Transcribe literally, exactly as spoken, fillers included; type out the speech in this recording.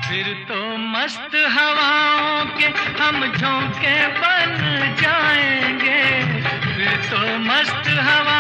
फिर तो मस्त हवाओं के हम झोंके बन जाएंगे, फिर तो मस्त हवा